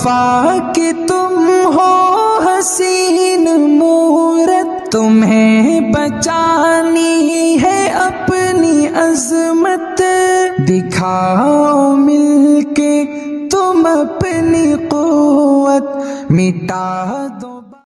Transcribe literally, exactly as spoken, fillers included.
वफा की तुम हो हसीन मूरत, तुम्हें बचानी है अपनी अजमत। दिखाओ मिलके तुम अपनी कुव्वत, मिटा दो